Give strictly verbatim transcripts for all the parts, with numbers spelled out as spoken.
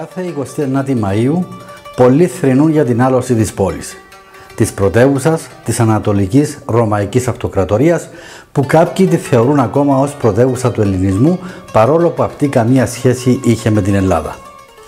Κάθε εικοστή ενάτη Μαΐου πολλοί θρηνούν για την άλωση της πόλης, της πρωτεύουσας της Ανατολικής Ρωμαϊκής Αυτοκρατορίας, που κάποιοι τη θεωρούν ακόμα ως πρωτεύουσα του ελληνισμού, παρόλο που αυτή καμία σχέση είχε με την Ελλάδα.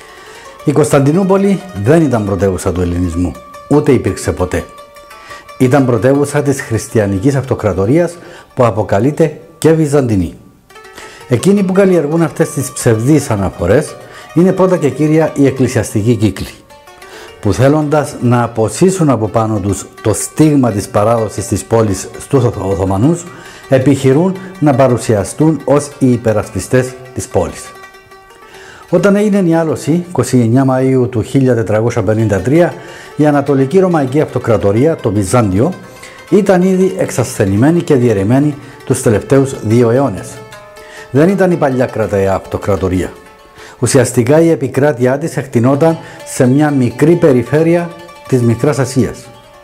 Η Κωνσταντινούπολη δεν ήταν πρωτεύουσα του ελληνισμού, ούτε υπήρξε ποτέ. Ήταν πρωτεύουσα της Χριστιανικής Αυτοκρατορίας, που αποκαλείται και Βυζαντινή. Εκείνοι που καλλιεργούν αυτές τις ψευδείς αναφορές είναι πρώτα και κύρια οι εκκλησιαστικοί κύκλοι, που θέλοντας να αποσύσουν από πάνω τους το στίγμα της παράδοσης της πόλης στους Οθωμανούς, επιχειρούν να παρουσιαστούν ως οι υπερασπιστές της πόλης. Όταν έγινε η άλωση, εικοστή ενάτη Μαΐου του χίλια τετρακόσια πενήντα τρία, η Ανατολική Ρωμαϊκή Αυτοκρατορία, το Βυζάντιο, ήταν ήδη εξασθενημένη και διαιρεμένη τους τελευταίους δύο αιώνες. Δεν ήταν η παλιά κραταία αυτοκρατορία. Ουσιαστικά η επικράτειά της εκτινόταν σε μια μικρή περιφέρεια της Μικράς Ασίας.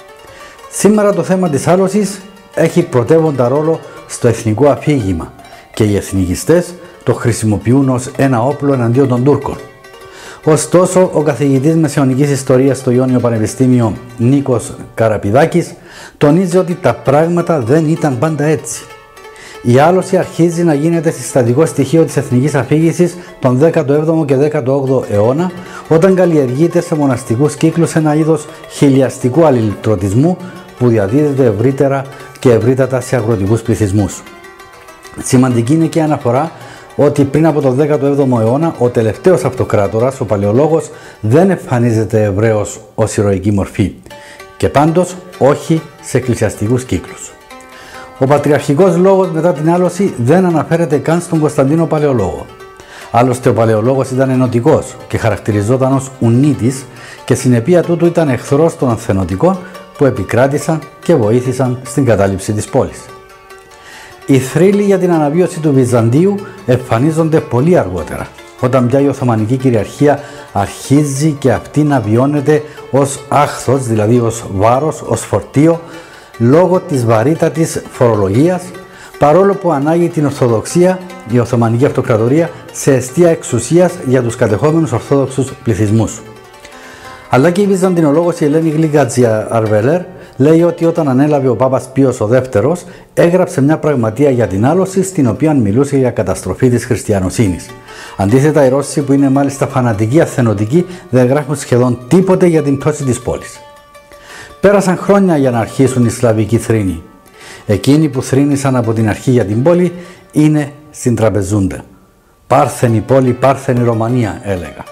Σήμερα το θέμα της άλωσης έχει πρωτεύοντα ρόλο στο εθνικό αφήγημα και οι εθνικιστές το χρησιμοποιούν ως ένα όπλο εναντίον των Τούρκων. Ωστόσο, ο καθηγητής Μεσαιωνικής Ιστορίας στο Ιόνιο Πανεπιστήμιο Νίκος Καραπηδάκης τονίζει ότι τα πράγματα δεν ήταν πάντα έτσι. Η άλωση αρχίζει να γίνεται συστατικό στοιχείο της εθνικής αφήγησης τον δέκατο έβδομο και δέκατο όγδοο αιώνα, όταν καλλιεργείται σε μοναστικούς κύκλους ένα είδος χιλιαστικού αλληλτρωτισμού που διαδίδεται ευρύτερα και ευρύτατα σε αγροτικούς πληθυσμούς. Σημαντική είναι και η αναφορά ότι πριν από τον δέκατο έβδομο αιώνα ο τελευταίος αυτοκράτορας, ο Παλαιολόγος, δεν εμφανίζεται Εβραίος ως ηρωική μορφή, και πάντως όχι σε εκκλησιαστικούς κύκλους. Ο πατριαρχικός λόγος μετά την άλωση δεν αναφέρεται καν στον Κωνσταντίνο Παλαιολόγο. Άλλωστε ο Παλαιολόγος ήταν ενωτικός και χαρακτηριζόταν ως ουνίτης, και συνεπία τούτου ήταν εχθρός των ανθενωτικών που επικράτησαν και βοήθησαν στην κατάληψη της πόλης. Οι θρύλοι για την αναβίωση του Βυζαντίου εμφανίζονται πολύ αργότερα, όταν πια η Οθωμανική κυριαρχία αρχίζει και αυτή να βιώνεται ως άχθος, δηλαδή ως βάρος, ως φορτίο, λόγω της βαρύτατης φορολογίας, παρόλο που ανάγει την Ορθοδοξία, η Οθωμανική Αυτοκρατορία, σε εστία εξουσίας για τους κατεχόμενους Ορθόδοξους πληθυσμούς. Αλλά και η Βυζαντινολόγος η Ελένη Γλυκάτζια Αρβελέρ λέει ότι όταν ανέλαβε ο Πάπας Πίος ο Δεύτερος, έγραψε μια πραγματεία για την άλωση, στην οποία μιλούσε για καταστροφή της χριστιανοσύνης. Αντίθετα, οι Ρώσοι, που είναι μάλιστα φανατικοί αθενωτικοί, δεν γράφουν σχεδόν τίποτε για την πτώση της πόλης. Πέρασαν χρόνια για να αρχίσουν οι Σλαβικοί θρήνοι. Εκείνοι που θρήνησαν από την αρχή για την πόλη είναι στην Τραπεζούντα. Πάρθενη πόλη, πάρθενη Ρωμανία, έλεγα.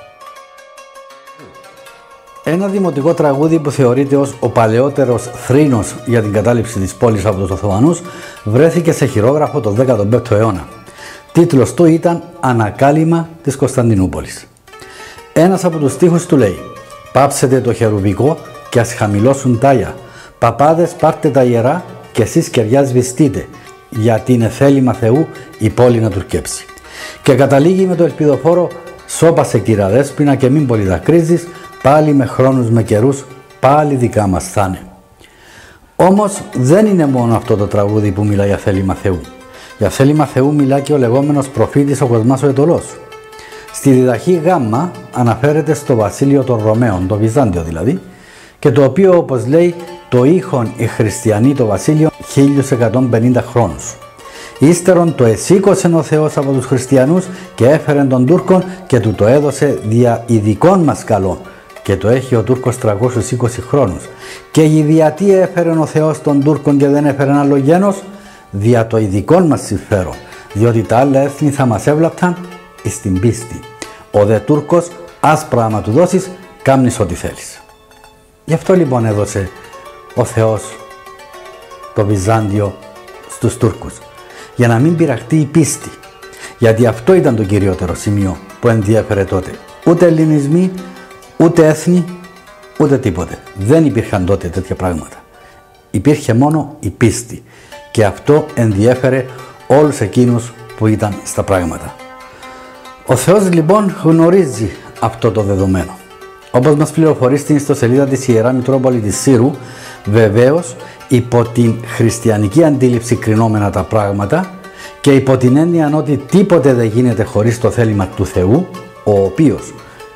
Ένα δημοτικό τραγούδι που θεωρείται ως ο παλαιότερος θρήνος για την κατάληψη της πόλης από τους Οθωμανούς βρέθηκε σε χειρόγραφο τον δέκατο πέμπτο αιώνα. Τίτλος του ήταν «Ανακάλυμα της Κωνσταντινούπολης». Ένας από τους στίχους του λέει «Πάψετε το χερουβικό και ας χαμηλώσουν τάγια. Παπάδες, πάρτε τα ιερά και εσείς κεριά σβηστείτε, γιατί είναι θέλημα Θεού η πόλη να τουρκέψει». Και καταλήγει με το ελπιδοφόρο «Σώπασε κύρα Δέσποινα και μην πολύ δακρύζεις, πάλι με χρόνους με καιρούς, πάλι δικά μας θα είναι». Όμως δεν είναι μόνο αυτό το τραγούδι που μιλά για θέλημα Θεού. Για θέλημα Θεού μιλά και ο λεγόμενος προφήτης ο Κοσμάς ο Αιτωλός. Στη διδαχή Γ αναφέρεται στο βασίλειο των Ρωμαίων, το Βυζάντιο δηλαδή, και το οποίο, όπως λέει, το είχον οι χριστιανοί το βασίλειο χίλιους εκατόν πενήντα χρόνους. Ύστερον το εσήκωσεν ο Θεός από τους χριστιανούς και έφερεν τον Τούρκον και του το έδωσε δια ειδικών μας καλών, και το έχει ο Τούρκος τριακόσιους είκοσι χρόνους. Και γιατί έφερεν ο Θεός τον Τούρκον και δεν έφερεν άλλο γένος? Δια το ειδικών μας συμφέρον, διότι τα άλλα έθνη θα μας έβλαπταν εις την πίστη. Ο δε Τούρκος, άσπρα άμα του δώσεις, κάμνεις ό,τι θέλεις. Γι' αυτό λοιπόν έδωσε ο Θεός το Βυζάντιο στους Τούρκους, για να μην πειραχτεί η πίστη. Γιατί αυτό ήταν το κυριότερο σημείο που ενδιέφερε τότε. Ούτε ελληνισμοί, ούτε έθνη, ούτε τίποτε. Δεν υπήρχαν τότε τέτοια πράγματα. Υπήρχε μόνο η πίστη, και αυτό ενδιέφερε όλους εκείνους που ήταν στα πράγματα. Ο Θεός λοιπόν γνωρίζει αυτό το δεδομένο. Όπως μας πληροφορεί στην ιστοσελίδα της Ιερά Μητρόπολη της Σύρου, βεβαίως υπό την χριστιανική αντίληψη κρινόμενα τα πράγματα και υπό την έννοια ότι τίποτε δεν γίνεται χωρίς το θέλημα του Θεού, ο οποίος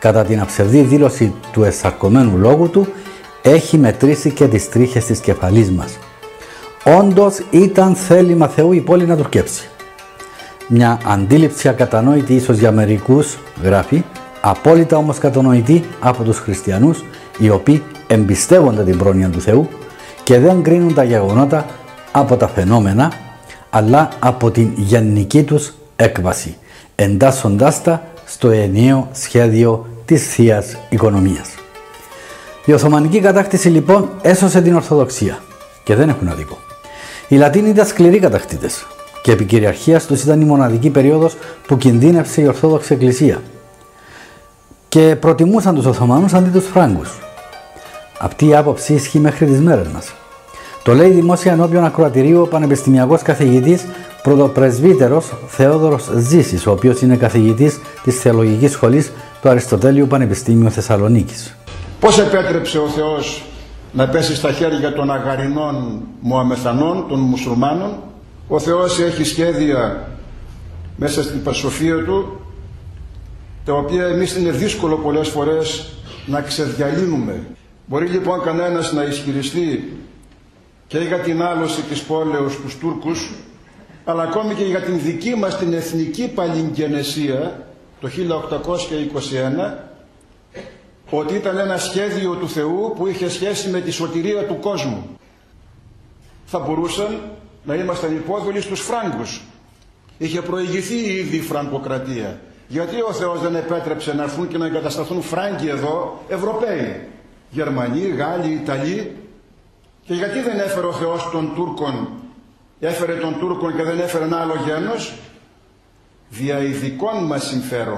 κατά την αψευδή δήλωση του εσαρκωμένου λόγου του, έχει μετρήσει και τις τρίχες της κεφαλής μας. Όντως ήταν θέλημα Θεού η πόλη να τουρκέψει. Μια αντίληψη ακατανόητη ίσως για μερικούς, γράφει, απόλυτα όμως κατανοητή από τους χριστιανούς, οι οποίοι εμπιστεύονται την πρόνοια του Θεού και δεν κρίνουν τα γεγονότα από τα φαινόμενα, αλλά από την γενική τους έκβαση, εντάσσοντάς τα στο ενιαίο σχέδιο της Θείας Οικονομίας. Η Οθωμανική κατάκτηση λοιπόν έσωσε την Ορθοδοξία και δεν έχουν αδίκο. Οι Λατίνοι ήταν σκληροί κατακτήτες και επί κυριαρχίας τους ήταν η μοναδική περίοδος που κινδύνευσε η Ορθόδοξη Εκκλησία και προτιμούσαν τους Οθωμανούς αντί τους Φράγκους. Αυτή η άποψη ισχύει μέχρι τις μέρες μας. Το λέει δημόσια ενώπιον ακροατηρίου ο πανεπιστημιακός καθηγητής πρωτοπρεσβύτερος Θεόδωρος Ζήσης, ο οποίος είναι καθηγητής της Θεολογικής Σχολής του Αριστοτέλειου Πανεπιστήμιου Θεσσαλονίκης. Πώς επέτρεψε ο Θεός να πέσει στα χέρια των αγαρινών Μωαμεθανών, των μουσουλμάνων? Ο Θεός έχει σχέδια μέσα στην πασοφία του, τα οποία εμείς είναι δύσκολο πολλές φορές να ξεδιαλύνουμε. Μπορεί λοιπόν κανένας να ισχυριστεί και για την άλωση της πόλεως τους Τούρκους, αλλά ακόμη και για την δική μας την εθνική παλιγγενεσία το χίλια οκτακόσια είκοσι ένα, ότι ήταν ένα σχέδιο του Θεού που είχε σχέση με τη σωτηρία του κόσμου. Θα μπορούσαν να ήμασταν υπόδουλοι στους Φράγκους. Είχε προηγηθεί ήδη η Φραγκοκρατία. Γιατί ο Θεός δεν επέτρεψε να έρθουν και να εγκατασταθούν Φράγκοι εδώ, Ευρωπαίοι, Γερμανοί, Γάλλοι, Ιταλοί? Και γιατί δεν έφερε ο Θεός των Τούρκων, έφερε των Τούρκων και δεν έφερε ένα άλλο γένος? Δια ειδικών μας συμφέρον.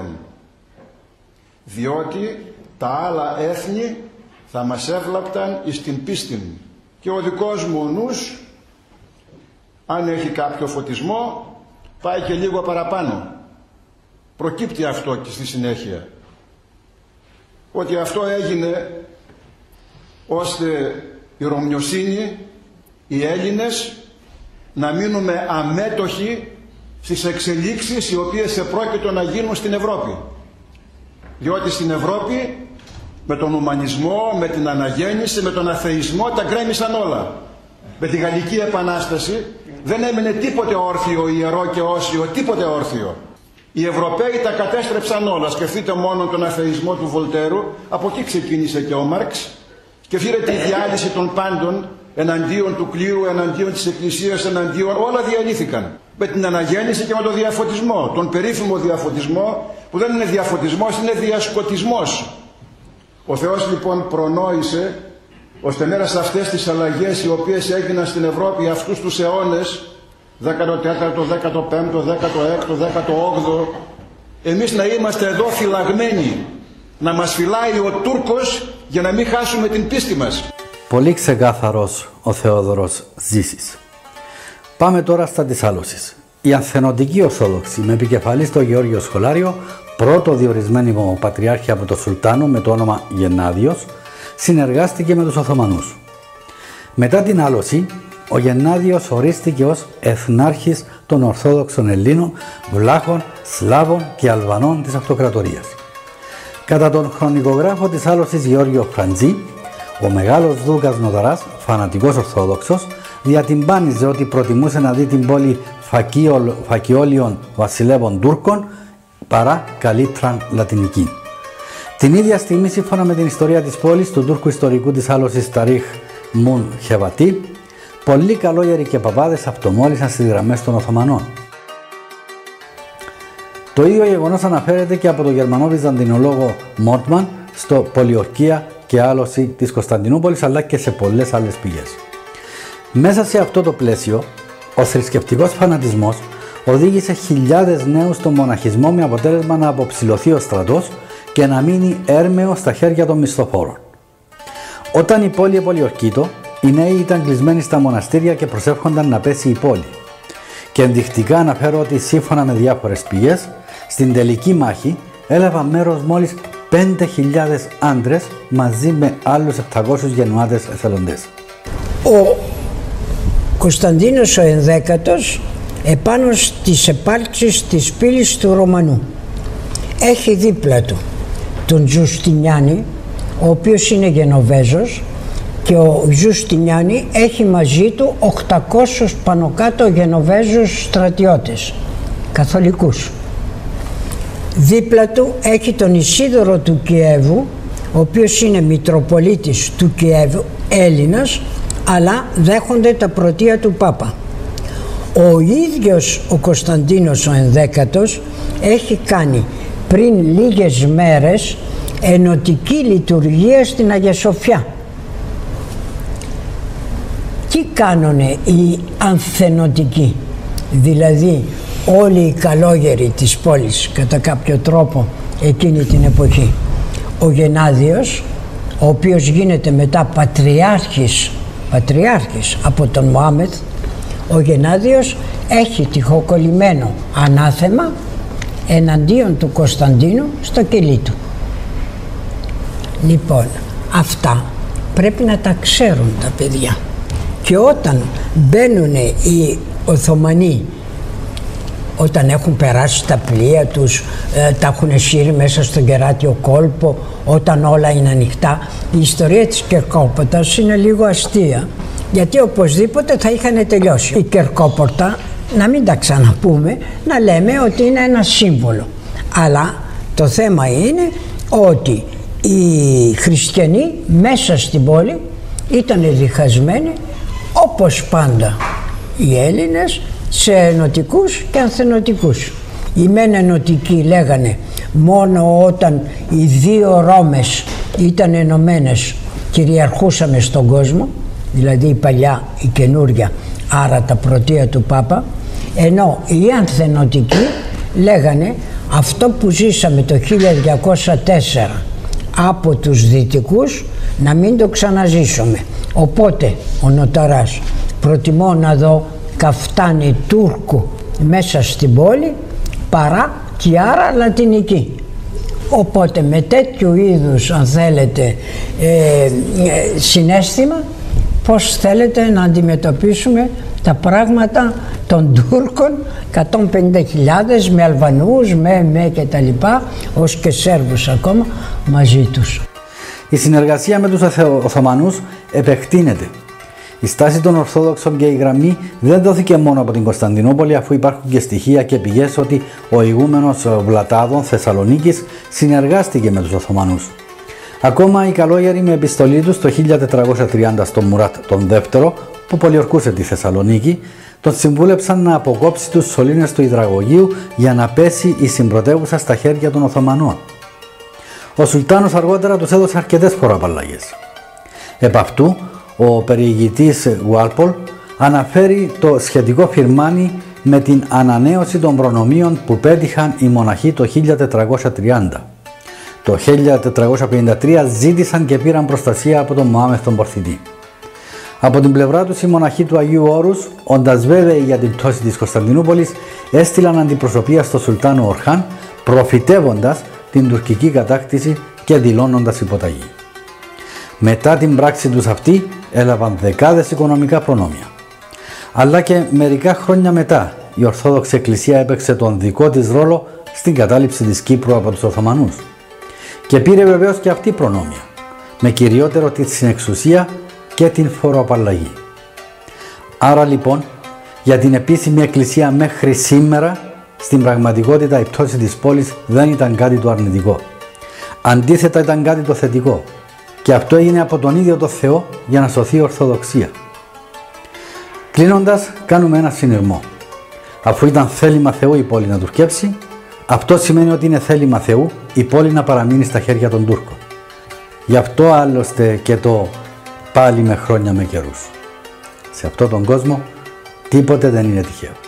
Διότι τα άλλα έθνη θα μας έβλαπταν εις την πίστην. Και ο δικός μου ο νους, αν έχει κάποιο φωτισμό, πάει και λίγο παραπάνω. Προκύπτει αυτό και στη συνέχεια. Ότι αυτό έγινε ώστε η Ρωμιοσύνη, οι Έλληνες, να μείνουμε αμέτωχοι στις εξελίξεις οι οποίες επρόκειτο να γίνουν στην Ευρώπη. Διότι στην Ευρώπη με τον ουμανισμό, με την αναγέννηση, με τον αθεισμό τα γκρέμισαν όλα. Με τη Γαλλική Επανάσταση δεν έμεινε τίποτε όρθιο, ιερό και όσιο, τίποτε όρθιο. Οι Ευρωπαίοι τα κατέστρεψαν όλα. Σκεφτείτε μόνο τον αθεισμό του Βολτέρου, από εκεί ξεκίνησε και ο Μάρξ. Σκεφτείτε τη διάλυση των πάντων εναντίον του κλήρου, εναντίον της Εκκλησίας, εναντίον, όλα διαλύθηκαν. Με την αναγέννηση και με τον διαφωτισμό, τον περίφημο διαφωτισμό, που δεν είναι διαφωτισμός, είναι διασκοτισμός. Ο Θεός λοιπόν προνόησε ώστε μέσα σε αυτές τις αλλαγές οι οποίες έγιναν στην Ευρώπη αυτούς τους αιώνες, δέκατο τέταρτο, δέκατο πέμπτο, δέκατο έκτο, δέκατο όγδοο, εμείς να είμαστε εδώ φυλαγμένοι, να μας φυλάει ο Τούρκος για να μην χάσουμε την πίστη μας. Πολύ ξεκάθαρος ο Θεόδωρος Ζήσης. Πάμε τώρα στα της άλωσης. Η Αθενωτική Ορθόδοξη με επικεφαλής τον Γεώργιο Σχολάριο, πρώτο διορισμένη πατριάρχη από τον Σουλτάνο με το όνομα Γεννάδιος, συνεργάστηκε με τους Οθωμανούς. Μετά την άλωση, ο Γεννάδιος ορίστηκε ως εθνάρχης των Ορθόδοξων Ελλήνων, Βλάχων, Σλάβων και Αλβανών της Αυτοκρατορίας. Κατά τον χρονικογράφο της άλωσης Γεώργιο Φραντζή, ο μεγάλος Δούκας Νοδαράς, φανατικός Ορθόδοξος, διατυμπάνιζε ότι προτιμούσε να δει την πόλη φακιόλιων βασιλεύων Τούρκων παρά καλήτραν λατινική. Την ίδια στιγμή, σύμφωνα με την ιστορία της πόλης του Τούρκου ιστορικού της άλωσης Ταρίχ Μουν Χεβατή, πολλοί καλόγεροι και παπάδες αυτομόλυσαν στις γραμμές των Οθωμανών. Το ίδιο γεγονός αναφέρεται και από τον Γερμανό-Βυζαντινολόγο Μόρτμαν στο Πολιορκία και άλωση της Κωνσταντινούπολης, αλλά και σε πολλές άλλες πηγές. Μέσα σε αυτό το πλαίσιο, ο θρησκευτικός φανατισμός οδήγησε χιλιάδες νέους στον μοναχισμό, με αποτέλεσμα να αποψηλωθεί ο στρατός και να μείνει έρμεο στα χέρια των μισθοφόρων. Όταν η πόλη επολιορκείτο, οι νέοι ήταν κλεισμένοι στα μοναστήρια και προσεύχονταν να πέσει η πόλη. Και ενδεικτικά αναφέρω ότι σύμφωνα με διάφορες πηγές, στην τελική μάχη έλαβαν μέρος μόλις πέντε χιλιάδες άντρες μαζί με άλλους επτακόσιους γενουάτες εθελοντές. Ο Κωνσταντίνος ο Ενδέκατος, επάνω στις επάρξεις της πύλης του Ρωμανού, έχει δίπλα του τον Τζουστινιάνη, ο οποίος είναι Γενοβέζος, και ο Τζουστινιάνη έχει μαζί του οκτακόσιους πάνω κάτω Γενοβέζους στρατιώτες, καθολικούς. Δίπλα του έχει τον Ισίδωρο του Κιέβου, ο οποίος είναι Μητροπολίτης του Κιέβου, Έλληνας, αλλά δέχονται τα πρωτεία του Πάπα. Ο ίδιος ο Κωνσταντίνος ο Ενδέκατος έχει κάνει πριν λίγες μέρες ενωτική λειτουργία στην Αγία Σοφιά. Τι κάνουνε οι ανθενωτικοί, δηλαδή όλοι οι καλόγεροι της πόλης κατά κάποιο τρόπο εκείνη την εποχή? Ο Γενάδιος, ο οποίος γίνεται μετά πατριάρχης, πατριάρχης από τον Μωάμεθ, ο Γενάδιος έχει τυχοκολλημένο ανάθεμα εναντίον του Κωνσταντίνου στο κελί του. Λοιπόν, αυτά πρέπει να τα ξέρουν τα παιδιά. Και όταν μπαίνουν οι Οθωμανοί, όταν έχουν περάσει τα πλοία τους, ε, τα έχουν σύρει μέσα στον Κεράτιο κόλπο, όταν όλα είναι ανοιχτά, η ιστορία της Κερκόπορτας είναι λίγο αστεία, γιατί οπωσδήποτε θα είχαν τελειώσει. Η Κερκόπορτα, να μην τα ξαναπούμε, να λέμε ότι είναι ένα σύμβολο. Αλλά το θέμα είναι ότι οι χριστιανοί μέσα στην πόλη ήταν διχασμένοι, όπως πάντα οι Έλληνες, σε ενωτικούς και ανθενωτικούς. Οι μεν ενωτικοί λέγανε μόνο όταν οι δύο Ρώμες ήταν ενωμένες κυριαρχούσαμε στον κόσμο, δηλαδή η παλιά, η καινούρια, άρα τα πρωτεία του Πάπα, ενώ οι ανθενωτικοί λέγανε αυτό που ζήσαμε το χίλια διακόσια τέσσερα από τους δυτικούς να μην το ξαναζήσουμε. Οπότε ο Νοταράς, προτιμώ να δω καφτάνι Τούρκου μέσα στην πόλη παρά κιάρα λατινική. Οπότε με τέτοιου είδους, αν θέλετε, ε, ε, συναίσθημα, πώς θέλετε να αντιμετωπίσουμε τα πράγματα των Τούρκων, εκατόν πενήντα χιλιάδες με Αλβανούς, με, με και τα λοιπά, ως και Σέρβους ακόμα μαζί τους. Η συνεργασία με τους Οθωμανούς επεκτείνεται. Η στάση των Ορθόδοξων και η γραμμή δεν δόθηκε μόνο από την Κωνσταντινούπολη, αφού υπάρχουν και στοιχεία και πηγές ότι ο ηγούμενος Βλατάδων Θεσσαλονίκης συνεργάστηκε με τους Οθωμανούς. Ακόμα οι καλόγεροι με επιστολή τους το χίλια τετρακόσια τριάντα στον Μουράτ τον Δεύτερο, που πολιορκούσε τη Θεσσαλονίκη, τον συμβούλεψαν να αποκόψει τους σωλήνες του υδραγωγείου για να πέσει η συμπρωτεύουσα στα χέρια των Οθωμανών. Ο Σουλτάνος αργότερα τους έδωσε αρκετές φοροαπαλλαγές. Επ' αυτού, ο περιηγητής Γουάλπολ αναφέρει το σχετικό φιρμάνι με την ανανέωση των προνομίων που πέτυχαν οι μοναχοί το χίλια τετρακόσια τριάντα. Το χίλια τετρακόσια πενήντα τρία ζήτησαν και πήραν προστασία από τον Μωάμεθ τον Πορθητή. Από την πλευρά τους οι μοναχοί του Αγίου Όρους, όντας βέβαιοι για την πτώση της Κωνσταντινούπολης, έστειλαν αντιπροσωπεία στο Σουλτάνο Ορχάν, προφητεύοντας την τουρκική κατάκτηση και δηλώνοντας υποταγή. Μετά την πράξη τους αυτή έλαβαν δεκάδες οικονομικά προνόμια. Αλλά και μερικά χρόνια μετά η Ορθόδοξη Εκκλησία έπαιξε τον δικό της ρόλο στην κατάληψη της Κύπρου από τους Οθωμανούς και πήρε βεβαίως και αυτή προνόμια, με κυριότερο τη συνεξουσία και την φοροαπαλλαγή. Άρα λοιπόν για την επίσημη Εκκλησία μέχρι σήμερα στην πραγματικότητα η πτώση της πόλης δεν ήταν κάτι το αρνητικό. Αντίθετα ήταν κάτι το θετικό. Και αυτό έγινε από τον ίδιο το Θεό για να σωθεί η Ορθοδοξία. Κλείνοντας, κάνουμε ένα συνειρμό. Αφού ήταν θέλημα Θεού η πόλη να τουρκέψει, αυτό σημαίνει ότι είναι θέλημα Θεού η πόλη να παραμείνει στα χέρια των Τούρκων. Γι' αυτό άλλωστε και το πάλι με χρόνια με καιρούς. Σε αυτόν τον κόσμο τίποτε δεν είναι τυχαίο.